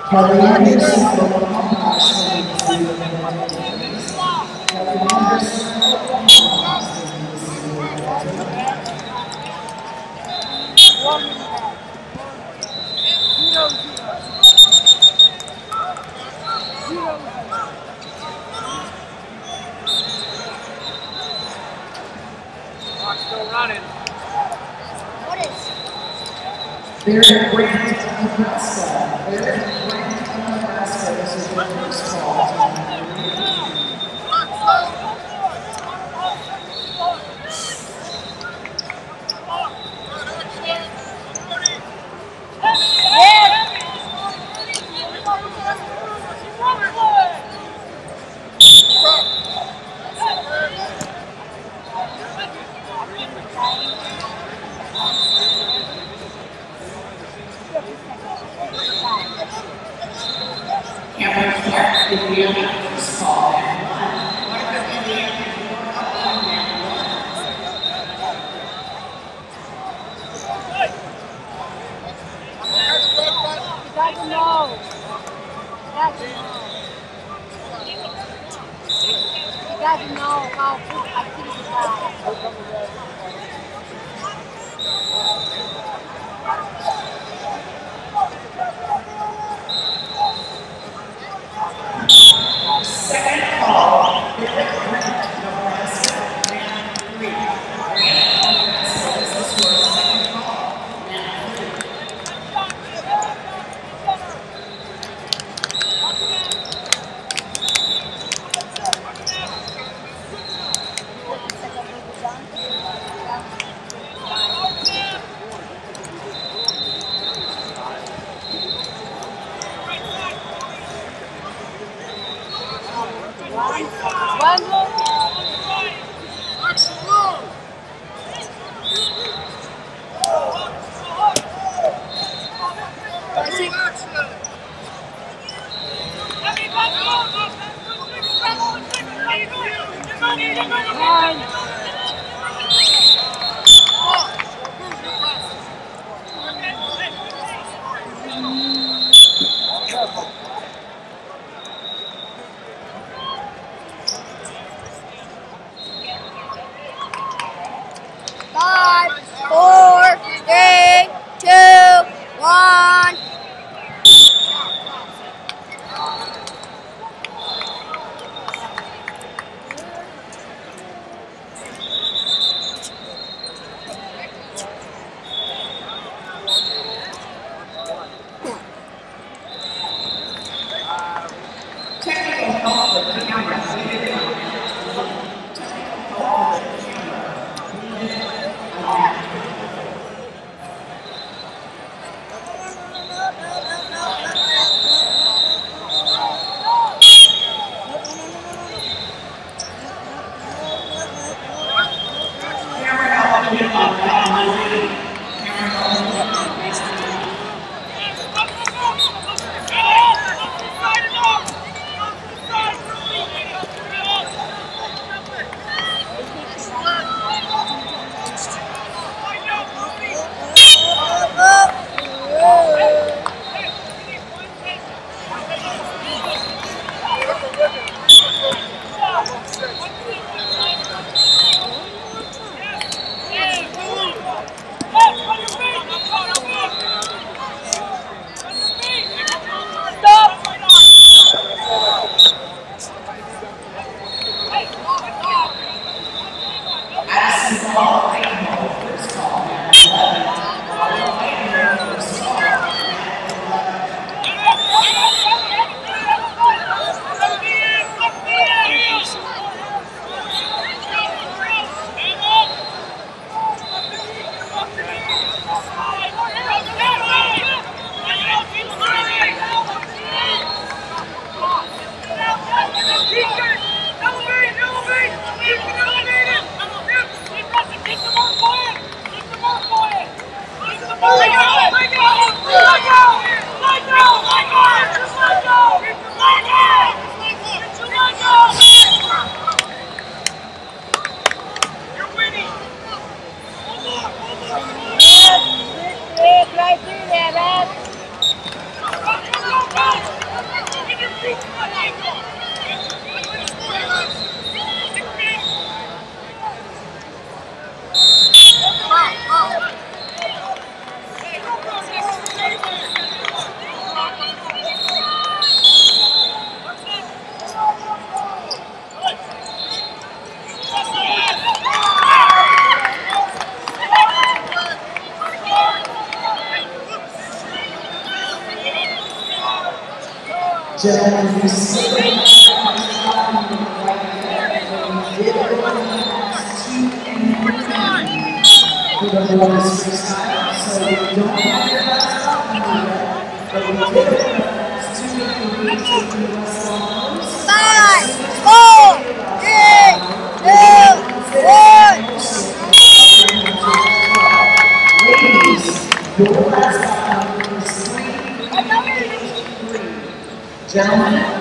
Kelly Anderson, Oklahoma, student receiving activities. Kelly Anderson, Oklahoma, student receiving activities. Still running. Barrett Grant of Nebraska. Barrett Grant of Nebraska is your first call. Cameron Clark is your first call. Second call, Barrett Grant, Nebraska, round 3. Grant, Nebraska, this is your second call, round 3. Technical help with the camera. Technical help with the camera. Gentlemen, you see the did for the bonus freestyle, so we don't have your last stop yet, but we did it for the last 2 weeks of the US Longs. 5, 4, 3, 2, 1. Ladies, your last stop is 3, 8, 3. Gentlemen,